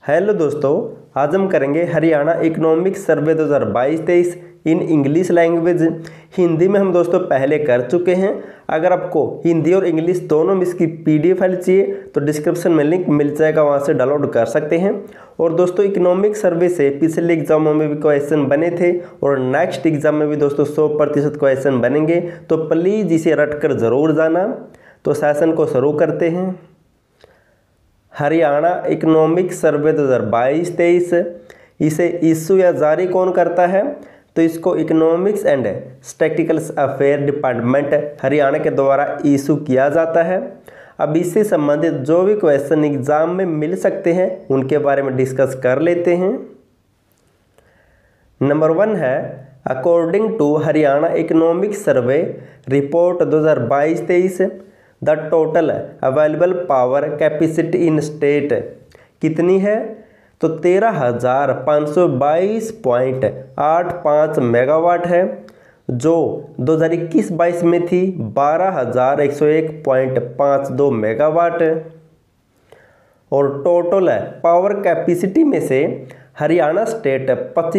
Hello दोस्तों, आज हम करेंगे Haryana economic survey 2022-23 in English language. Hindi में हम दोस्तों पहले कर चुके हैं। अगर आपको हिंदी और इंग्लिश दोनों में इसकी पीडीएफ फाइल चाहिए तो डिस्क्रिप्शन में लिंक मिल जाएगा, वहां से डाउनलोड कर सकते हैं। और दोस्तों इकोनॉमिक सर्वे से पिछले एग्जामों में भी क्वेश्चन बने थे और नेक्स्ट एग्जाम में भी दोस्तों 100% क्वेश्चन बनेंगे, तो प्लीज़ इसे रट कर ज़रूर जाना। तो सेशन को शुरू करते हैं। हरियाणा इकोनॉमिक सर्वे 2022-23 इसे इशू या जारी कौन करता है? तो इसको economics and statistical affair department Haryana के द्वारा इशू किया जाता है। अब इससे संबंधित जो भी क्वेश्चन एग्जाम में मिल सकते हैं उनके बारे में डिस्कस कर लेते हैं। नंबर 1 है, according to Haryana economic survey report 2022-23 the total available power capacity in state कितनी है? तो 13,522.85 मेगावाट है, जो 2021-22 में थी 12,101.52 मेगावाट। और टोटल पावर कैपेसिटी में से हरियाणा स्टेट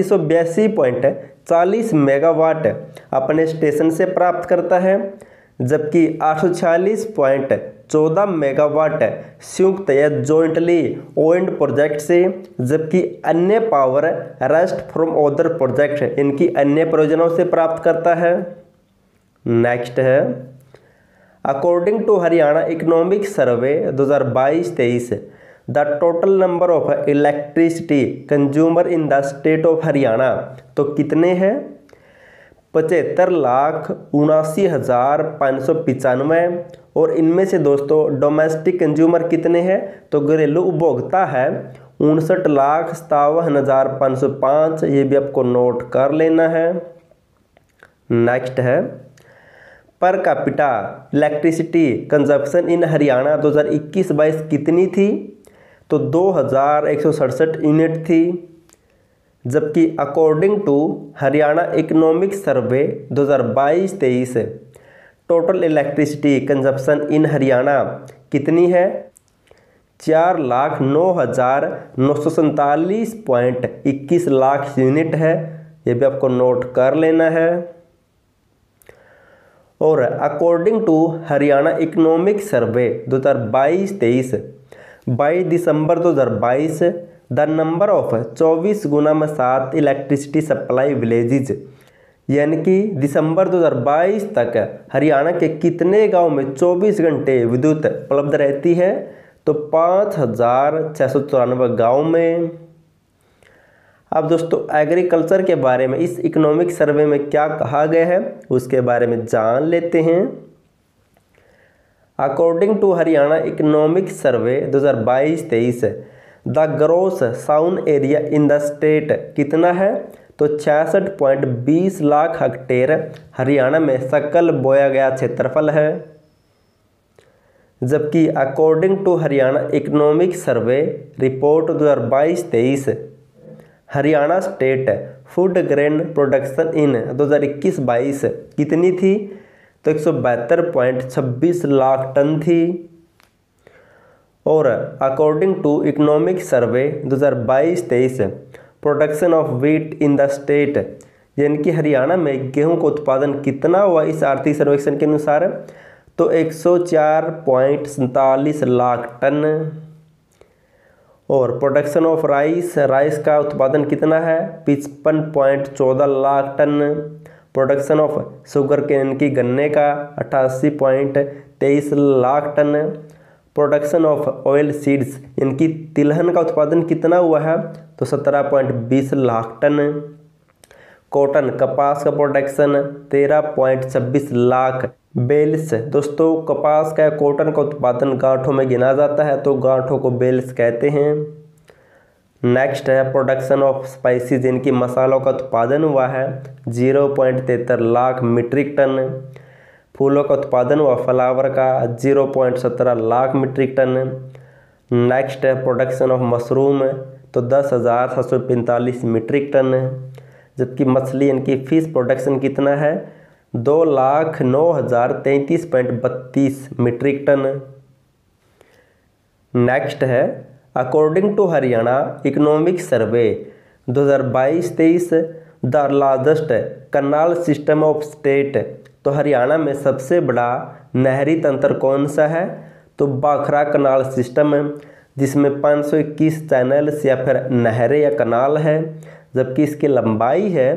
2582.40 मेगावाट अपने स्टेशन से प्राप्त करता है, जबकि 846.14 मेगावाट संयुक्त या जॉइंटली ओन्ड प्रोजेक्ट से, जबकि अन्य power rest from other project इनकी अन्य परियोजनाओं से प्राप्त करता है। नेक्स्ट है, according to Haryana economic survey 2022-23 the total number of electricity consumer in the state of Haryana तो कितने हैं? 75,79,595। और इनमें से दोस्तों डोमेस्टिक कंज्यूमर कितने हैं? तो घरेलू उपभोक्ता है 59,57,505। ये भी आपको नोट कर लेना है। नेक्स्ट है, per capita electricity consumption in Haryana 2021-22 कितनी थी? तो 2,167 यूनिट थी, जबकि according to Haryana economic survey 2022-23 total electricity consumption in Haryana कितनी है? 4,09,947.21 लाख यूनिट है। ये भी आपको नोट कर लेना है। और according to Haryana economic survey 2022-23 22 December 2022 the number of 24x7 electricity supply villages, यानी कि दिसंबर 2022 तक हरियाणा के कितने गांव में 24 घंटे विद्युत उपलब्ध रहती है? तो 5,694 गाँव में। अब दोस्तों एग्रीकल्चर के बारे में इस इकोनॉमिक सर्वे में क्या कहा गया है उसके बारे में जान लेते हैं। According to Haryana economic survey 2022-23 the gross sown area in the state कितना है? तो 66.20 लाख हेक्टेयर हरियाणा में सकल बोया गया क्षेत्रफल है, जबकि according to Haryana economic survey report 2022-23 Haryana state food grain production in 2021-22 कितनी थी? तो 172.26 लाख टन थी। और according to economic survey 2022-23 production of wheat in the state, यानी कि हरियाणा में गेहूं का उत्पादन कितना हुआ इस आर्थिक सर्वेक्षण के अनुसार? तो 104.47 लाख टन। और प्रोडक्शन ऑफ राइस का उत्पादन कितना है? 55.14 lakh ton. Production of sugarcane की गन्ने का 88.23 lakh ton. Production of oilseeds इनकी तिलहन का उत्पादन कितना हुआ है? तो 17.20 लाख टन। कॉटन कपास का प्रोडक्शन 13.26 लाख बेल्स। दोस्तों कपास का कॉटन का उत्पादन गांठों में गिना जाता है, तो गांठों को बेल्स कहते हैं। नेक्स्ट है, प्रोडक्शन ऑफ स्पाइसेस इनकी मसालों का उत्पादन हुआ है 0.73 लाख मीट्रिक टन। फूलों का उत्पादन हुआ फ्लावर का 0.17 लाख मीट्रिक टन। नेक्स्ट है, प्रोडक्शन ऑफ मशरूम तो 10,745 मीट्रिक टन, जबकि मछली इनकी फिश प्रोडक्शन कितना है? 2,09,033.32 मीट्रिक टन। नेक्स्ट है, according to Haryana economic survey 2022-23 the largest canal system of state, तो हरियाणा में सबसे बड़ा नहरी तंत्र कौन सा है? तो बाखरा कनाल सिस्टम है, जिसमें 521 चैनल्स या फिर नहरें या कनाल है, जबकि इसकी लंबाई है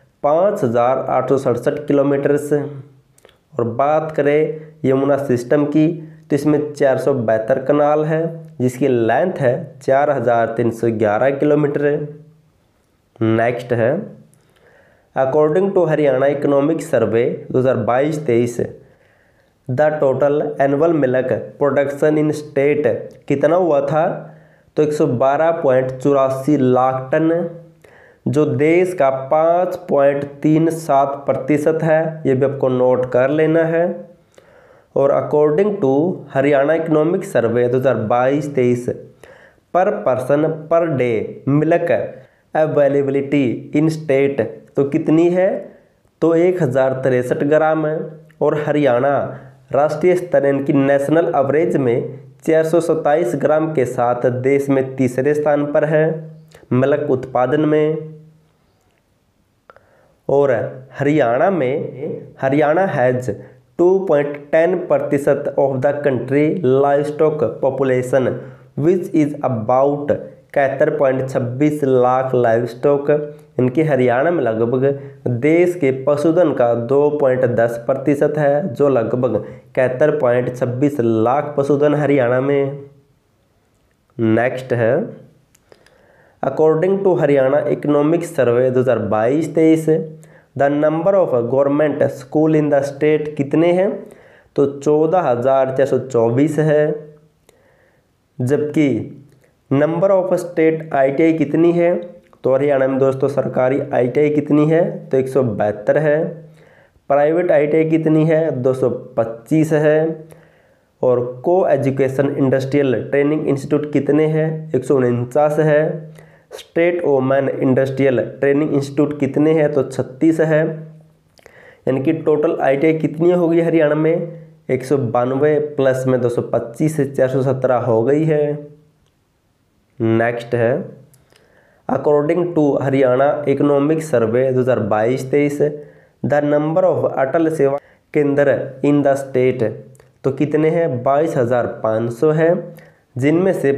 5867 किलोमीटर से। और बात करें यमुना सिस्टम की, तो इसमें 472 कनाल है, जिसकी लेंथ है 4311 किलोमीटर। नेक्स्ट है according to Haryana economic survey 2022-23 the total annual milk production in state कितना हुआ था? तो 112.84 लाख टन, जो देश का 5.37% है। ये भी आपको नोट कर लेना है। और according to Haryana economic survey 2022-23 per person per day milk availability in state तो कितनी है? तो 1063 ग्राम है। और हरियाणा राष्ट्रीय स्तर इनकी नेशनल एवरेज में 427 ग्राम के साथ देश में तीसरे स्थान पर है मिल्क उत्पादन में। और Haryana has 2.10% of the country livestock population which is about 71.26 lakh livestock. इनकी हरियाणा में लगभग देश के पशुधन का 2.10% है, जो लगभग 71.26 लाख पशुधन हरियाणा में। नेक्स्ट है according to Haryana economic survey 2022-23 the number of government school in the state कितने हैं? तो 14,424 है। जबकि नंबर ऑफ स्टेट ITI कितनी है? तो हरियाणा में दोस्तों सरकारी ITI कितनी है? तो 172 है। प्राइवेट ITI कितनी है? 225 है। और को एजुकेशन इंडस्ट्रियल ट्रेनिंग इंस्टीट्यूट कितने हैं? 149 है। State women industrial training institute कितने हैं? तो 36 है। यानी कि टोटल ITI कितनी होगी हरियाणा में? 192 प्लस में 225 से 417 हो गई है। नेक्स्ट है according to Haryana economic survey 2022-23 the number of Atal Seva Kendra in the state तो कितने हैं? 22,500 है, जिनमें से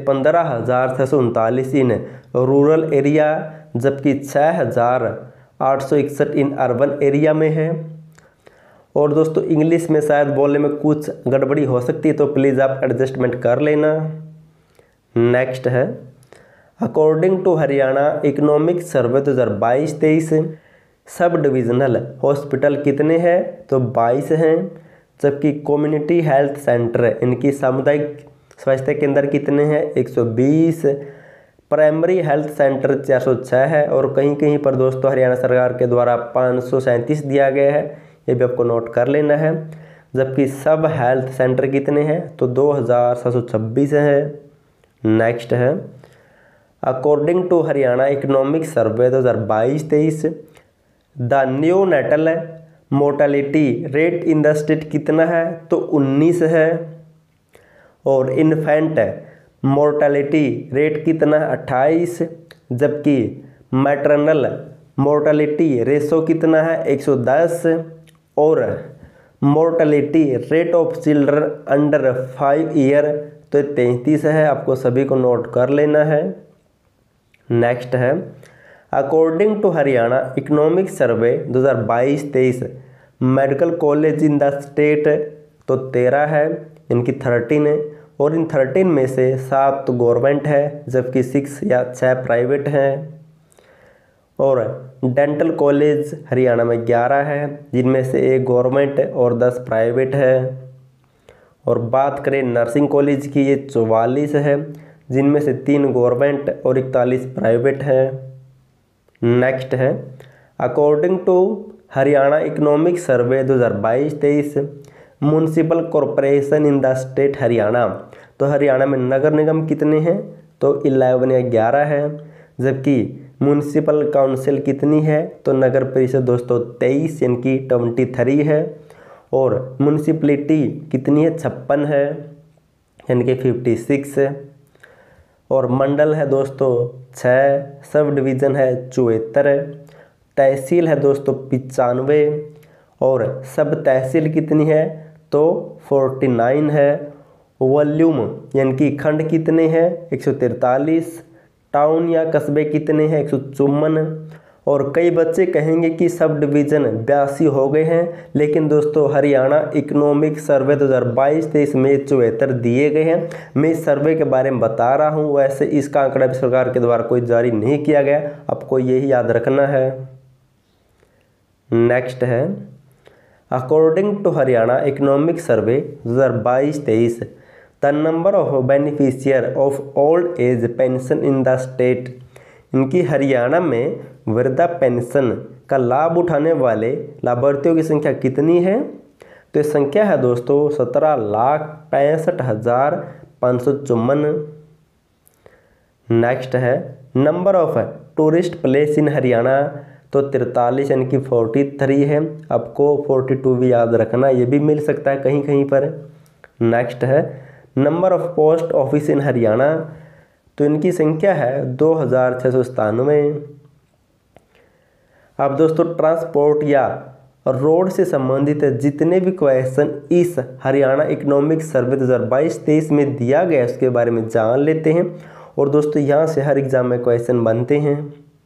15,639 इन रूरल एरिया, जबकि 6,861 इन अर्बन एरिया में है। और दोस्तों इंग्लिश में शायद बोलने में कुछ गड़बड़ी हो सकती है, तो प्लीज़ आप एडजस्टमेंट कर लेना। नेक्स्ट है according to Haryana economic survey 2022-23 sub divisional hospital कितने हैं? तो 22 हैं। जबकि कम्युनिटी हेल्थ सेंटर इनकी सामुदायिक स्वास्थ्य केंद्र कितने हैं? 120। प्राइमरी हेल्थ सेंटर 406 है। और कहीं कहीं पर दोस्तों हरियाणा सरकार के द्वारा 537 दिया गया है, ये भी आपको नोट कर लेना है। जबकि सब हेल्थ सेंटर कितने हैं? तो 2,726 है। नेक्स्ट है according to Haryana economic survey 2022-23 the neonatal mortality rate in the state कितना है? तो 19 है। और इन्फेंट मोर्टेलिटी रेट कितना? 28। जबकि मैटरनल मोर्टेलिटी रेशो कितना है? 110। और mortality rate of children under 5 year तो 33 है। आपको सभी को नोट कर लेना है। नेक्स्ट है according to Haryana economic survey 2022-23 medical college in the state तो 13 है, इनकी 13 है। और इन 13 में से 7 गवर्नमेंट है, जबकि 6 या 6 प्राइवेट हैं। और डेंटल कॉलेज हरियाणा में 11 है, जिनमें से 1 गवर्नमेंट और 10 प्राइवेट है। और बात करें नर्सिंग कॉलेज की, ये 44 है, जिनमें से 3 गवर्नमेंट और 41 प्राइवेट है। नेक्स्ट है according to Haryana economic survey 2022-23 municipal corporation in the state Haryana तो हरियाणा में नगर निगम कितने हैं? तो 11 या 11 है। जबकि म्यूनसिपल काउंसिल कितनी है? तो नगर परिषद दोस्तों 23 यानी कि 23 है। और म्यूनसिपलिटी कितनी है? 56 है, यानी कि 56 है। और मंडल है दोस्तों 6, सब डिवीज़न है 74, तहसील है दोस्तों 95 और सब तहसील कितनी है तो 49 है। वॉल्यूम यानी कि खंड कितने हैं 143, टाउन या कस्बे कितने हैं 154। और कई बच्चे कहेंगे कि सब डिवीज़न 82 हो गए हैं, लेकिन दोस्तों हरियाणा इकोनॉमिक सर्वे 2022-23 में 74 दिए गए हैं। मैं इस सर्वे के बारे में बता रहा हूं, वैसे इसका आंकड़ा भी सरकार के द्वारा कोई जारी नहीं किया गया, आपको यही याद रखना है। नेक्स्ट है according to Haryana economic survey 2022-23 the number of beneficiary of old age pension in the state. इनकी हरियाणा में वृद्धा पेंशन का लाभ उठाने वाले लाभार्थियों की संख्या कितनी है तो ये संख्या है दोस्तों 17,65,554। नेक्स्ट है number of tourist place in Haryana तो 43 यानी कि 43 है, आपको 42 भी याद रखना, ये भी मिल सकता है कहीं कहीं पर। नेक्स्ट है number of post office in Haryana तो इनकी संख्या है 2697। अब दोस्तों ट्रांसपोर्ट या रोड से संबंधित जितने भी क्वेश्चन इस हरियाणा इकोनॉमिक सर्वे 2022-23 में दिया गया उसके बारे में जान लेते हैं। और दोस्तों यहाँ से हर एग्जाम में क्वेश्चन बनते हैं।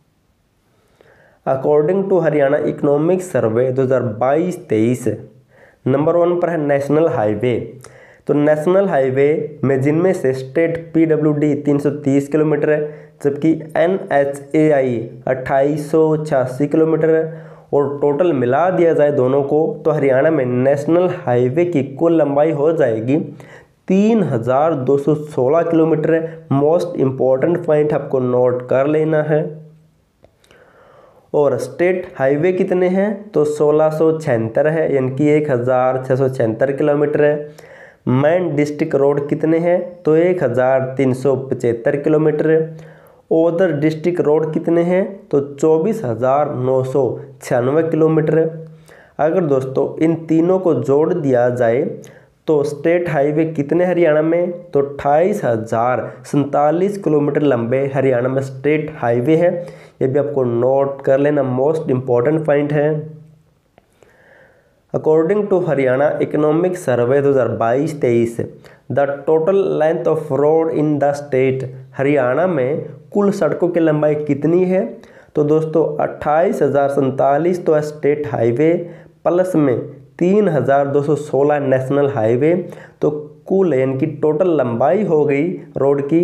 According to Haryana economic survey 2022-23 number 1 पर है नेशनल हाईवे। तो नेशनल हाईवे में जिनमें से स्टेट PWD 330 किलोमीटर है, जबकि NHAI 2886 किलोमीटर है। और टोटल मिला दिया जाए दोनों को तो हरियाणा में नेशनल हाईवे की कुल लंबाई हो जाएगी 3216 किलोमीटर है। मोस्ट इम्पॉर्टेंट पॉइंट आपको नोट कर लेना है। और स्टेट हाईवे कितने हैं तो 1676 है, यानी कि 1676 किलोमीटर है। मेन डिस्ट्रिक्ट रोड कितने हैं तो 1375 किलोमीटर है। ओदर डिस्ट्रिक्ट रोड कितने हैं तो 24,996 किलोमीटर है। अगर दोस्तों इन तीनों को जोड़ दिया जाए तो स्टेट हाईवे कितने हरियाणा में तो 28,047 किलोमीटर लंबे हरियाणा में स्टेट हाईवे है। ये भी आपको नोट कर लेना, मोस्ट इम्पॉर्टेंट पॉइंट है। According to Haryana economic survey 2022-23 the total length of road in the state. Haryana में कुल सड़कों की लंबाई कितनी है तो दोस्तों 28,047 तो स्टेट हाईवे प्लस में 3,216 नेशनल हाईवे, तो कुल यानी कि टोटल लंबाई हो गई रोड की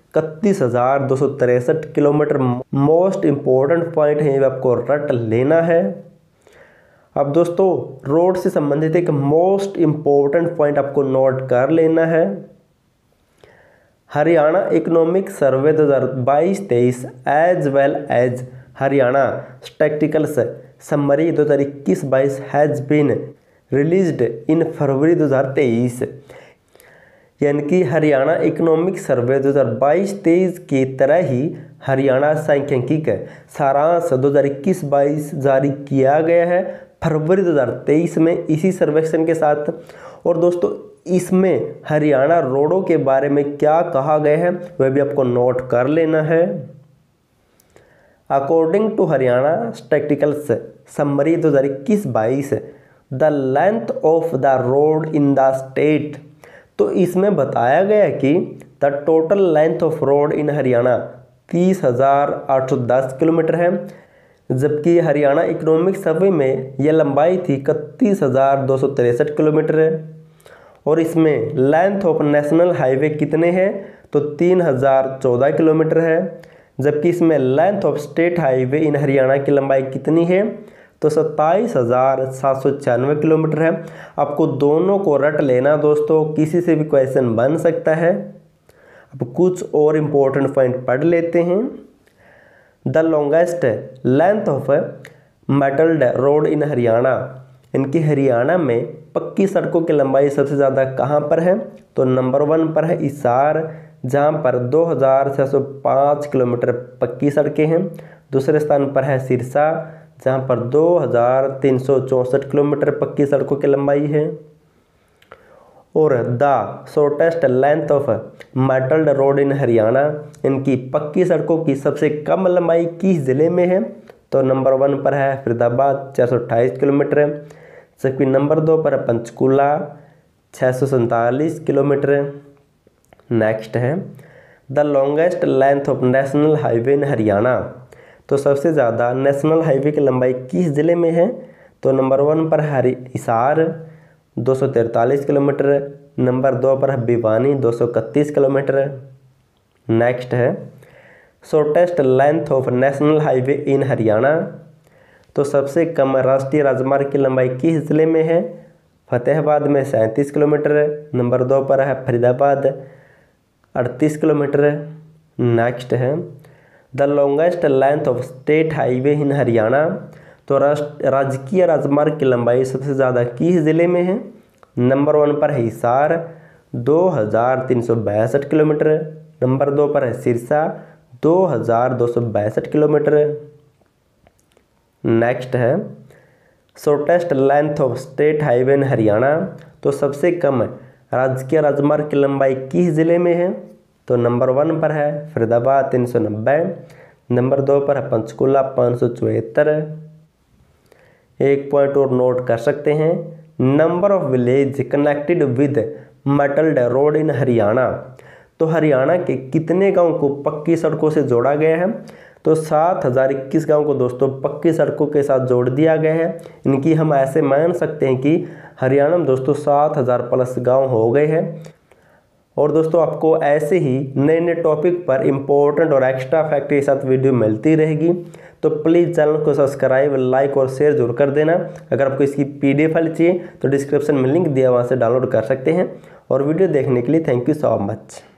31,263 किलोमीटर। मोस्ट इम्पोर्टेंट पॉइंट है, ये आपको रट लेना है। अब दोस्तों रोड से संबंधित एक मोस्ट इम्पोर्टेंट पॉइंट आपको नोट कर लेना है। Haryana economic survey 2022-23 as well as Haryana statisticals summary 2021-22 has been released in February 2023। यानी कि हरियाणा इकोनॉमिक सर्वे 2022-23 की तरह ही हरियाणा सांख्यिकी सारांश 2021-22 जारी किया गया है फरवरी 2023 में इसी सर्वेक्षण के साथ। और दोस्तों इसमें हरियाणा रोडों के बारे में क्या कहा गया है वह भी आपको नोट कर लेना है। According to Haryana statisticals summary 2021-22 the length of the road in the state, तो इसमें बताया गया कि the total length of road in Haryana 30,810 kilometre है, जबकि हरियाणा इकोनॉमिक सर्वे में यह लंबाई थी 31,263 किलोमीटर है। और इसमें लेंथ ऑफ नेशनल हाईवे कितने हैं तो 3,014 किलोमीटर है, जबकि इसमें length of state highway in Haryana की लंबाई कितनी है तो 27,796 किलोमीटर है। आपको दोनों को रट लेना दोस्तों, किसी से भी क्वेश्चन बन सकता है। अब कुछ और इम्पोर्टेंट पॉइंट पढ़ लेते हैं। The longest length of metalled road in Haryana, इनकी हरियाणा में पक्की सड़कों की लंबाई सबसे ज़्यादा कहाँ पर है तो नंबर 1 पर है हिसार, जहाँ पर 2,605 किलोमीटर पक्की सड़कें हैं। दूसरे स्थान पर है सिरसा, जहाँ पर 2,364 किलोमीटर पक्की सड़कों की लंबाई है। और the shortest length of metalled road in Haryana, इनकी पक्की सड़कों की सबसे कम लंबाई किस ज़िले में है? तो नंबर 1 पर है फरीदाबाद 428 किलोमीटर, जबकि नंबर 2 पर है पंचकूला 647 किलोमीटर। नेक्स्ट है the longest length of national highway in Haryana, तो सबसे ज़्यादा नेशनल हाईवे की लंबाई किस ज़िले में है? तो नंबर 1 पर है हिसार 243 किलोमीटर, नंबर 2 पर है भिवानी 231 किलोमीटर। नेक्स्ट है shortest length of national highway in Haryana, तो सबसे कम राष्ट्रीय राजमार्ग की लंबाई किस ज़िले में है? फतेहाबाद में 37 किलोमीटर, नंबर 2 पर है फरीदाबाद 38 किलोमीटर। नेक्स्ट है the longest length of state highway in Haryana, तो राजकीय राजमार्ग की लंबाई सबसे ज़्यादा किस ज़िले में है? नंबर 1 पर है हिसार 2362 किलोमीटर, नंबर 2 पर है सिरसा 2262 किलोमीटर। नेक्स्ट है shortest length of state highway in Haryana, तो सबसे कम राजकीय राजमार्ग की लंबाई किस ज़िले में है? तो नंबर 1 पर है फरीदाबाद 390, नंबर 2 पर है पंचकूला 574। एक पॉइंट और नोट कर सकते हैं, number of village connected with metalled road in Haryana, तो हरियाणा के कितने गांव को पक्की सड़कों से जोड़ा गया है? तो 7021 गांव को दोस्तों पक्की सड़कों के साथ जोड़ दिया गया है। इनकी हम ऐसे मान सकते हैं कि हरियाणा में दोस्तों 7000 प्लस गांव हो गए हैं। और दोस्तों आपको ऐसे ही नए नए टॉपिक पर इम्पोर्टेंट और एक्स्ट्रा फैक्ट के साथ वीडियो मिलती रहेगी, तो प्लीज़ चैनल को सब्सक्राइब, लाइक और शेयर जरूर कर देना। अगर आपको इसकी PDF फाइल चाहिए तो डिस्क्रिप्शन में लिंक दिया, वहाँ से डाउनलोड कर सकते हैं। और वीडियो देखने के लिए थैंक यू सो मच।